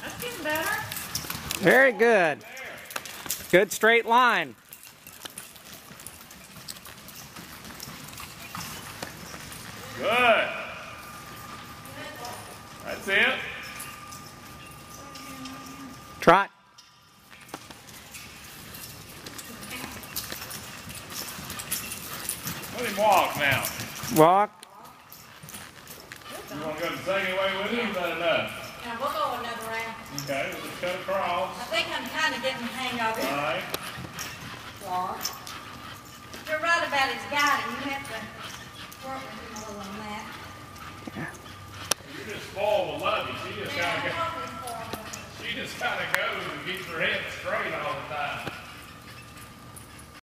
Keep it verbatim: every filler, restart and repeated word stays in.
That's getting better. Very good. Good straight line. Good. That's it. Trot. Let him walk now. Walk. You want to go the second way with him? Is that enough? Now we'll go another round. Okay, we'll just cut across. I think I'm kind of getting the hang of it. All right. You're right about his guy